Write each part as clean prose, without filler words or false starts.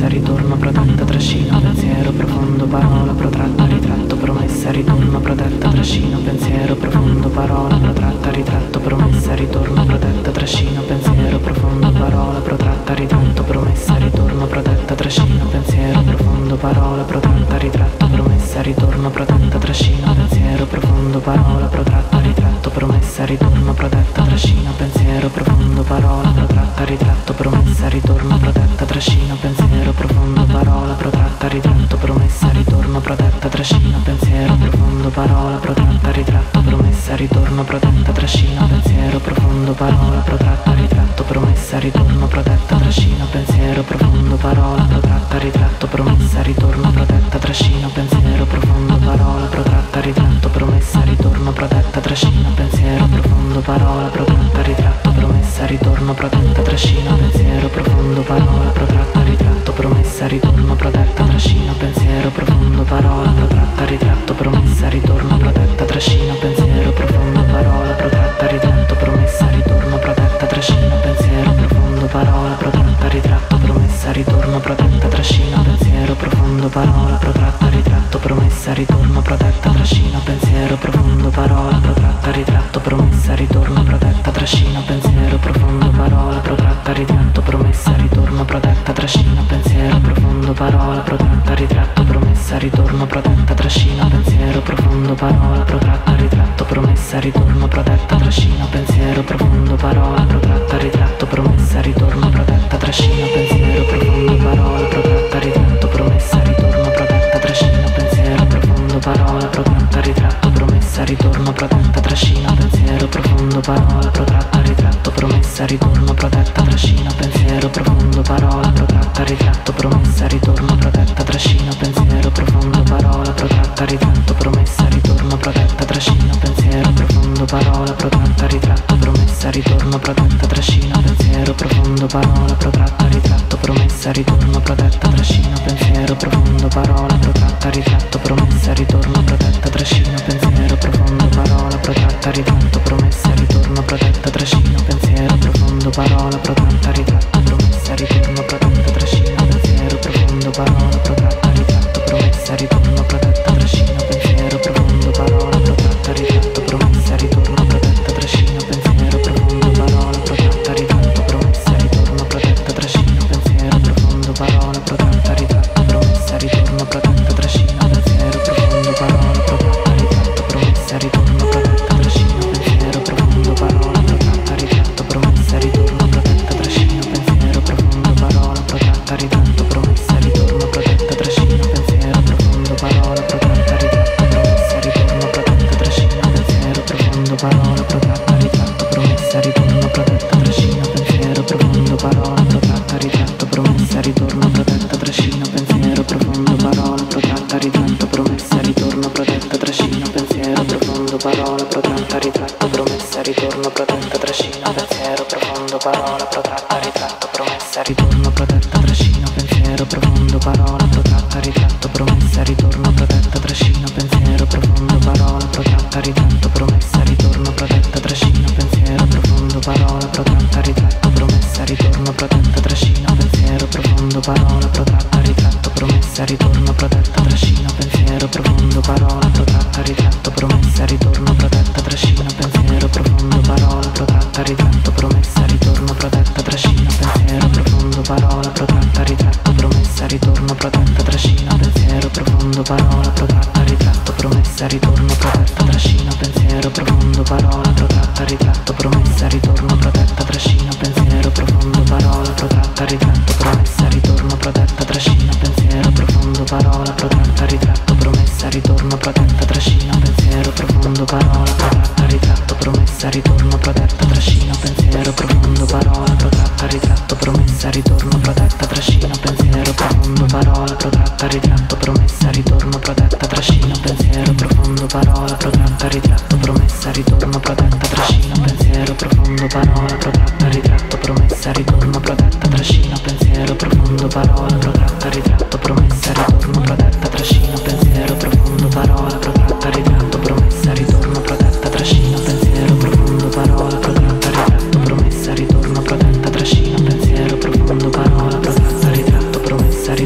promessa, ritorno, protetta, trascino, pensiero profondo, parola protratta, ritratto, promessa, ritorno, protetta, trascino, pensiero profondo, parola protratta, ritratto, promessa, ritorno, protetta, trascino, pensiero profondo, parola protratta, ritratto, promessa, ritorno, protetta, trascino, pensiero profondo, parola protratta, ritratto, promessa, ritorno, protetta, trascino, pensiero profondo, parola protratta, ritratto, promessa, ritorno, protetta, trascino, pensiero profondo, parola protratta, ritratto, promessa, ritorno, protetta, trascino, pensiero profondo, parola protratta, ritratto, promessa, ritorno, protetta, trascino, pensiero profondo, parola protratta, ritratto, promessa, ritorno, protetta, trascino, pensiero profondo, parola protratta, ritratto, promessa, ritorno, protetta, trascino, pensiero profondo, parola protratta, ritratto, promessa, ritorno, protetta, trascino, pensiero profondo, parola protratta, ritratto, promessa, ritorno, protetta, trascino, pensiero profondo, parola protratta, ritratto, promessa, ritorno, protetta, trascino, pensiero profondo, parola protratta, ritratto, promessa, ritorno, protetta, trascino, pensiero profondo, parola protratta, ritratto, promessa, ritorno, protetta, trascino, pensiero profondo, parola protratta, ritratto, promessa, ritorno, protetta, trascino, pensiero profondo, parola protratta, ritratto, promessa, ritorno, protetta, trascino, pensiero profondo, parola protratta, ritratto, promessa, ritorno, protetta, trascino, pensiero profondo, parola protratta, ritratto, promessa, ritorno, protetta, trascino, pensiero profondo, parola protratta, ritratto, promessa, ritorno, protetta, trascino, pensiero profondo, parola protratta, ritratto, promessa, ritorno, protetta, trascino, pensiero profondo, parola protratta, ritratto, promessa, ritorno, protetta, trascino, pensiero profondo, parola protratta, ritratto, promessa, ritorno, protetta, trascino, pensiero profondo, parola protratta, ritratto, promessa, ritorno, protetta, trascino, pensiero profondo, parola protratta, ritratto, promessa, ritorno, protetta, trascino, pensiero profondo, parola protratta, ritratto, promessa, ritorno, protetta, trascino, pensiero profondo, parola protratta, ritratto, promessa, ritorno, protetta, trascino, pensiero profondo, parola protratta, ritratto, promessa, ritorno, protetta, trascino, pensiero profondo, parola protratta, ritratto, promessa, ritorno, protetta, trascino, pensiero profondo, parola protratta, ritratto, promessa, ritorno, protetta, trascino, pensiero profondo, parola protratta, ritratto, promessa, ritorno, protetta, trascino, pensiero profondo, parola protratta, ritratto, promessa, ritorno, protetta, trascino, pensiero profondo, parola protratta, ritratto, promessa, ritorno, protetta, trascino, pensiero profondo, parola protratta, ritratto, promessa, ritorno, protetta, trascino, pensiero profondo, parola protratta, ritratto, promessa, ritorno, protetta, trascino, pensiero profondo, parola protratta, ritratto, promessa, ritorno, protetta, trascino, pensiero profondo, parola protratta, ritratto, promessa, ritorno, protetta, trascino, pensiero profondo, parola protratta, ritratto, promessa, ritorno, protetta, trascino, pensiero profondo, parola protratta, ritratto, promessa, ritorno, protetta, trascino, pensiero profondo, parola protratta, ritratto, promessa, ritorno, protetta, trascino, pensiero profondo, parola protratta, ritratto, promessa, ritorno, protetta, trascino, pensiero profondo, parola protratta, ritratto, promessa, ritorno, protetta, trascino, pensiero profondo, parola protratta, ritratto, promessa, ritorno, protetta, trascino, pensiero profondo, parola protratta, ritratto, promessa, ritorno, protetta, trascino, pensiero profondo, parola protratta, ritratto, promessa, ritorno, protetta, trascino, pensiero profondo, parola protratta, ritratto, promessa, ritorno, protetta, trascino, pensiero profondo, parola protratta, ritratto, promessa, ritorno, protetta, trascino, pensiero profondo, parola protratta, ritratto, promessa, ritorno, protetta, trascino, pensiero profondo, parola protratta, ritratto, promessa, ritorno, protetta, trascino, pensiero profondo, parola protratta, ritratto, promessa, ritorno, protetta, trascino, pensiero profondo, parola protratta, ritratto, promessa, ritorno, protetta, trascino, pensiero profondo, parola protratta, ritratto, promessa, ritorno, protetta, trascino, pensiero profondo, parola protratta, ritratto, promessa, ritorno, protetta, trascino, pensiero profondo, parola protratta, ritratto, promessa, ritorno, protetta, trascino, pensiero profondo, parola protratta, ritratto, promessa, ritorno, protetta, trascino, pensiero profondo, parola protratta, ritratto, promessa, ritorno, protetta, trascino, pensiero profondo, parola protratta, ritratto, promessa, ritorno, protetta, trascino, pensiero profondo, parola protratta, ritratto, promessa, ritorno, protetta, trascino, pensiero profondo, parola protratta, ritratto, promessa, ritorno, protetta, trascino, pensiero profondo, parola protratta, ritratto, promessa, ritorno, protetta, trascino, pensiero profondo, parola protratta, ritratto, promessa, ritorno, protetta, trascino, pensiero profondo, parola protratta, ritratto, promessa, ritorno, protetta, trascino, pensiero profondo, parola protratta, ritratto, promessa, ritorno, protetta, trascino, pensiero profondo, parola protratta, ritratto, promessa, ritorno, protetta, trascino, pensiero profondo, parola protratta, ritratto, promessa, ritorno, protetta, trascino, pensiero profondo, parola protratta, ritratto, promessa,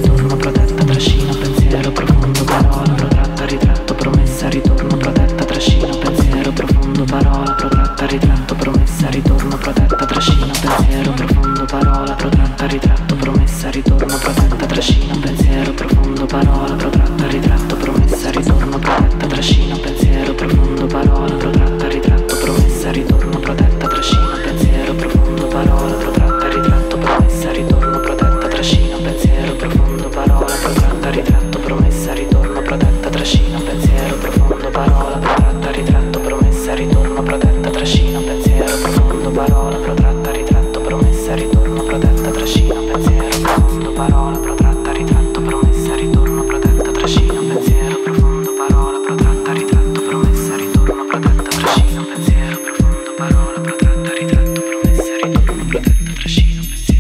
promessa, ritorno, protetta, trascina, pensiero profondo, parola, protratta, ritratto, promessa, ritorno, protetta, trascina, pensiero profondo, parola, protratta, ritratto, promessa, ritorno, protetta, trascina, pensiero profondo, parola, protratta, ritratto, promessa, ritorno, protetta, trascina, pensiero profondo, parola, protratta, ritratto, promessa, ritorno, protetta, trascina, pensiero profondo, parola, protratta, ritratto, promessa, ritorno, protetta, trascina, pensiero profondo, parola, protratta, ritratto, promessa, ritorno, protetta, trascina, pensiero profondo, parola, protratta, ritratto, promessa, ritorno, protetta, trascina, pensiero profondo, parola, protratta, ritratto, promessa, ritorno, protetta, trascina, pensiero profondo, parola, protratta, ritratto, promessa, ritorno, protetta, trascina, pensiero.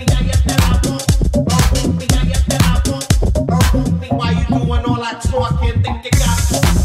Why you doing all that talking? Think you got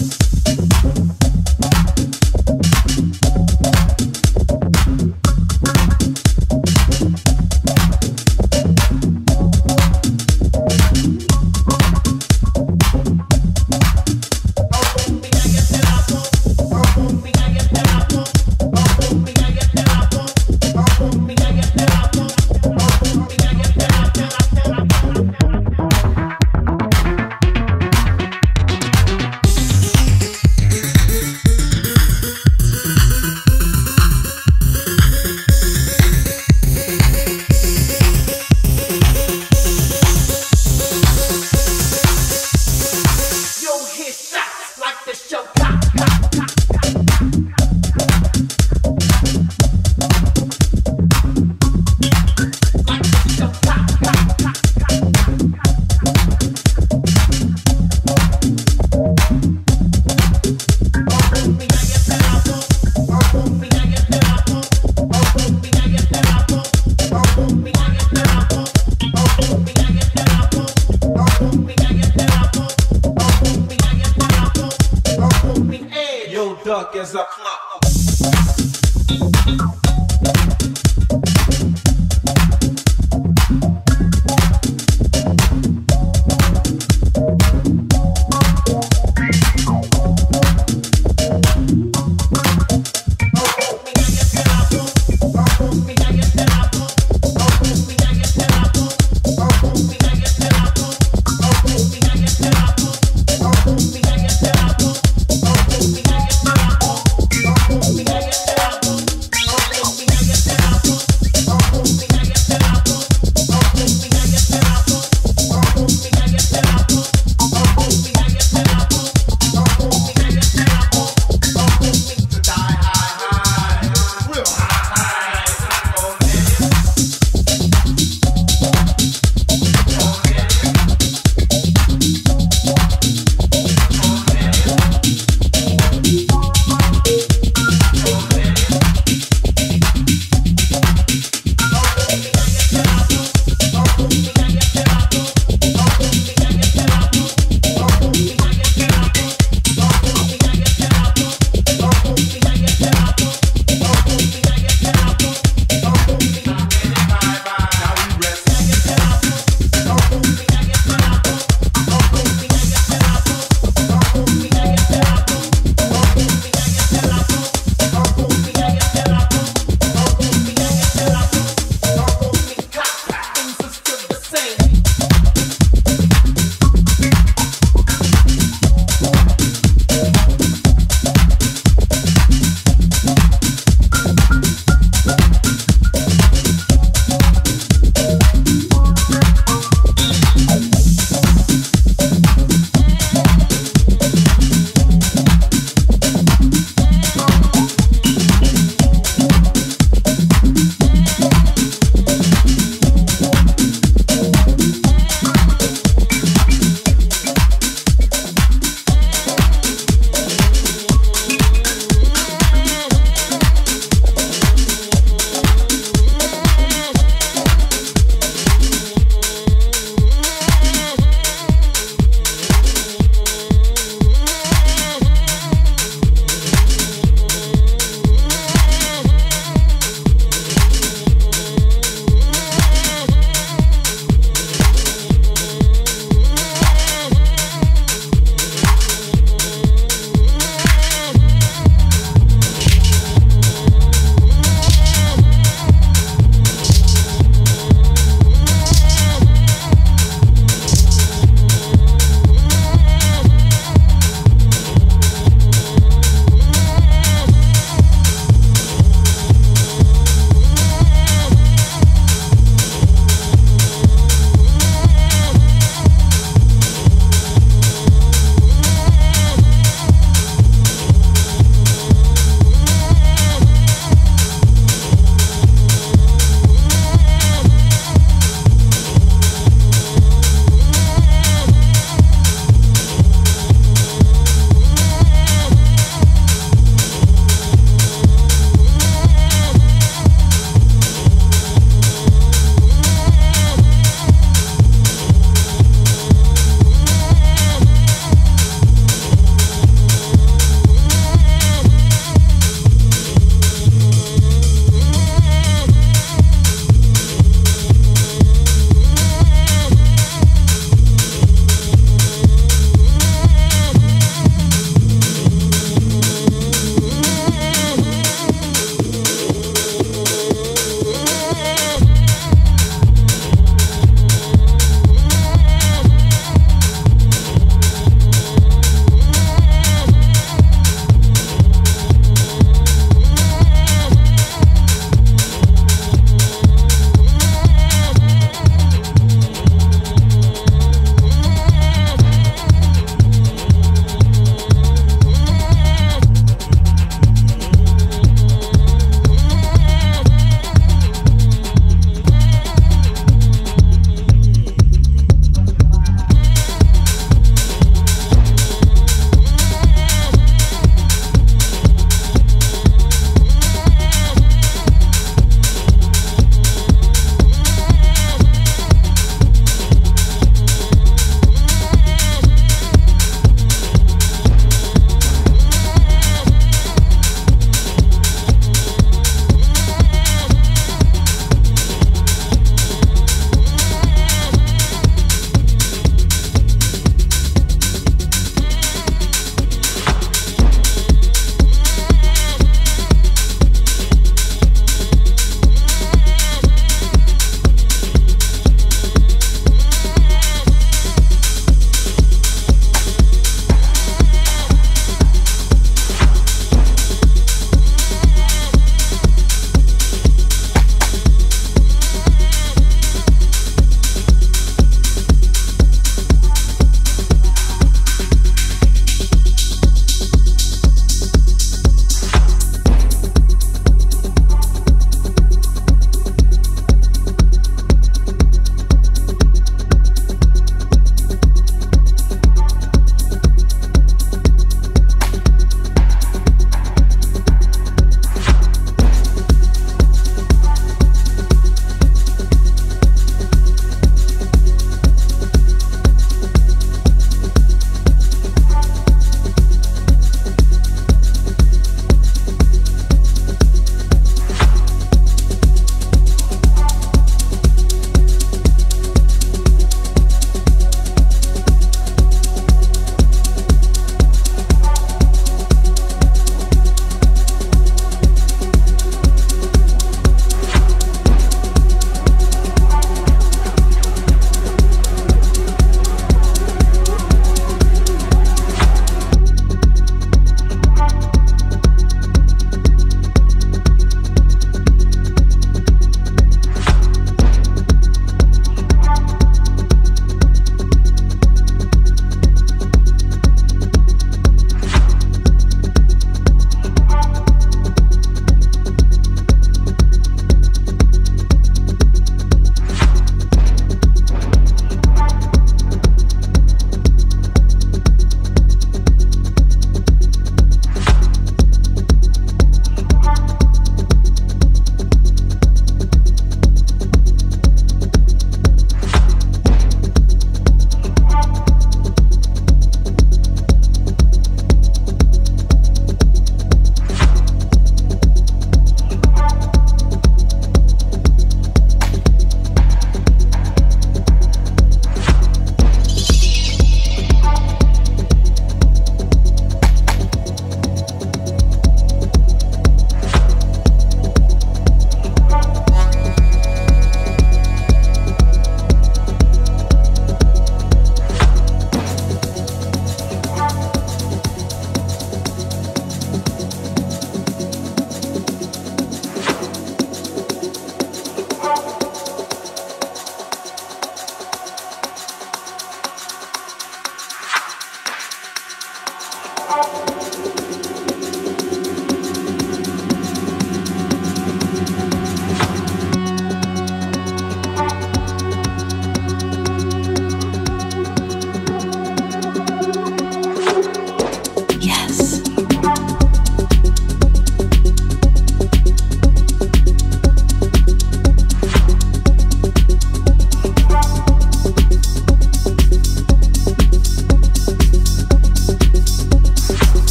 duck as a clock.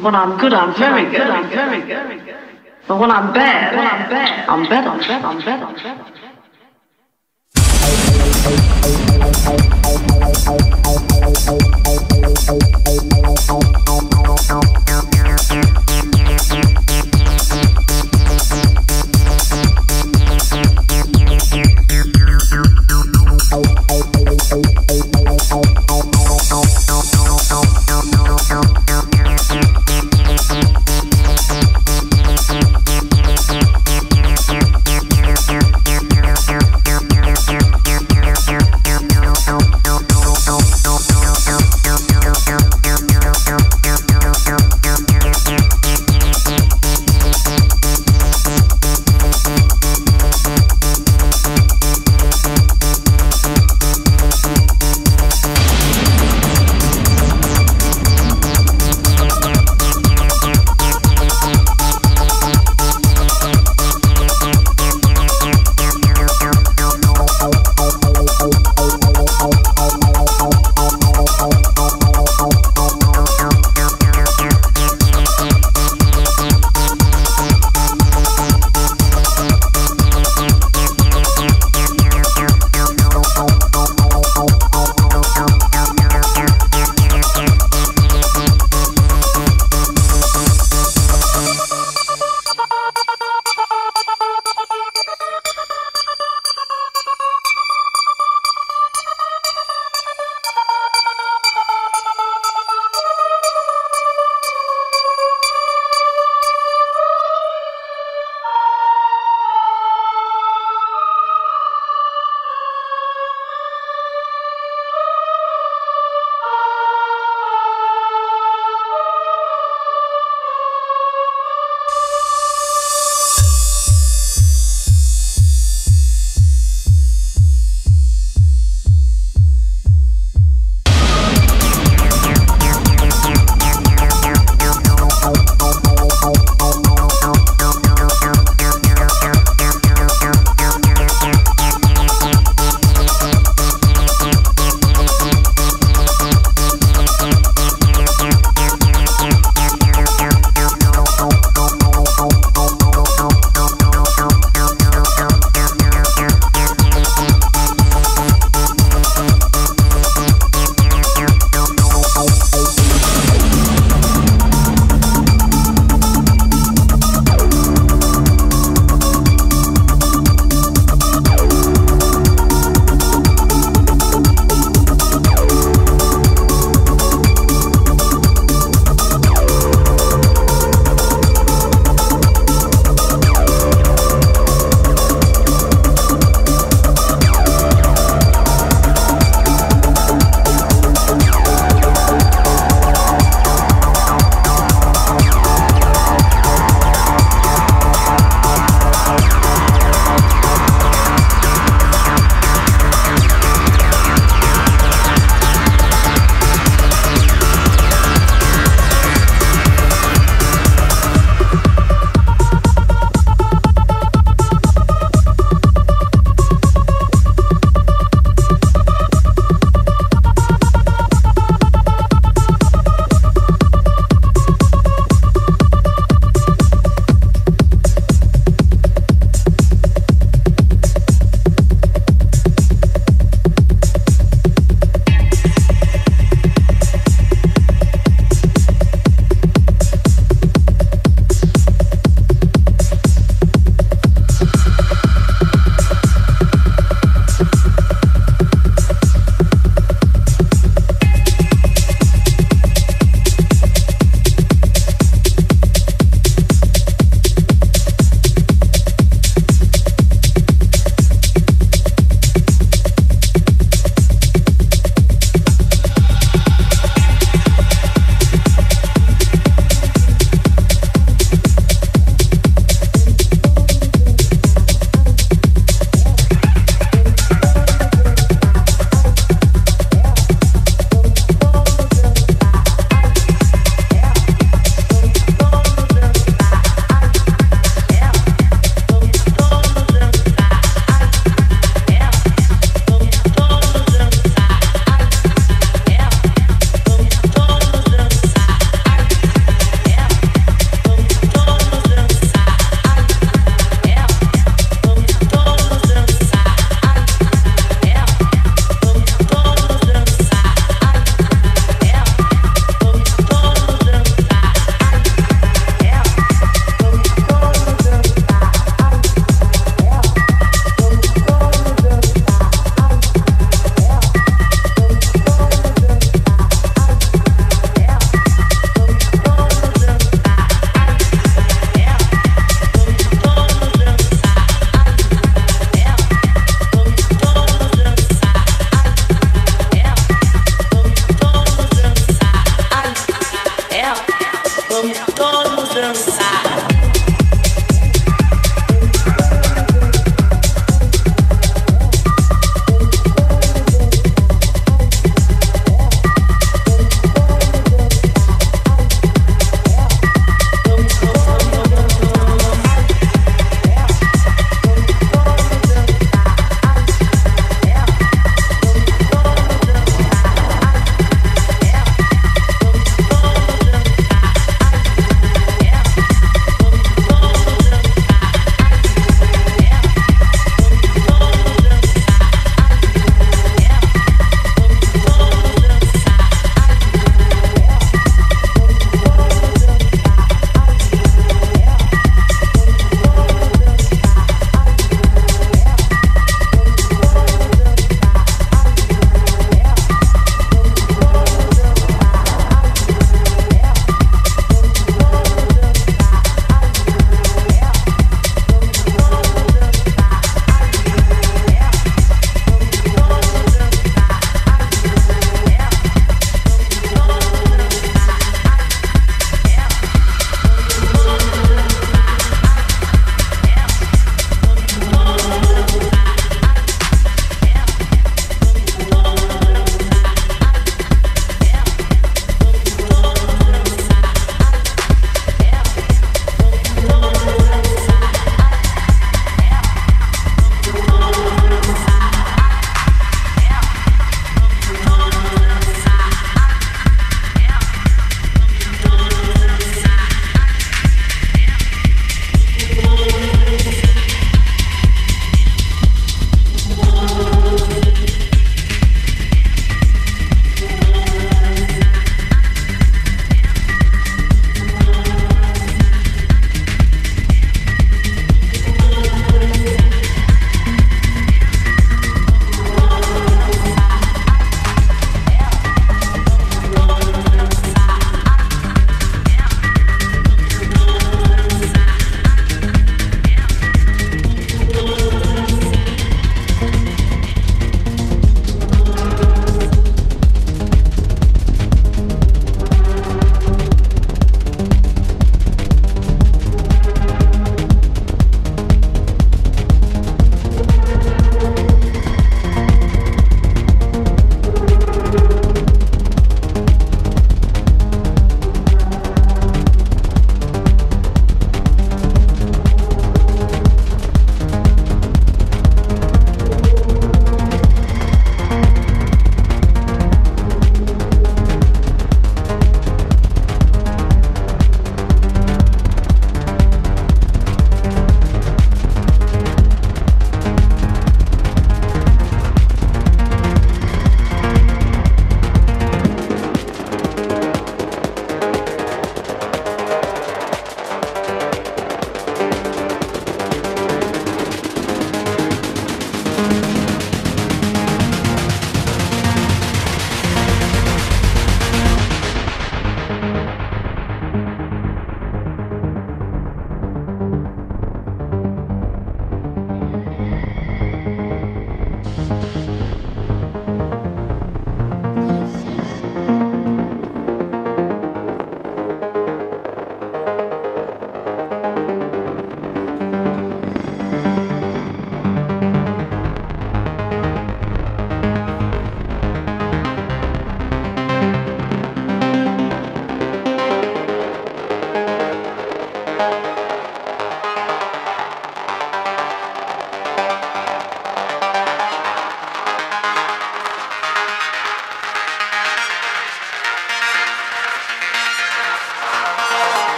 When I'm good, I'm very good. I'm very good. But when I'm bad, I'm better. I'm better. I'm better. I'm better.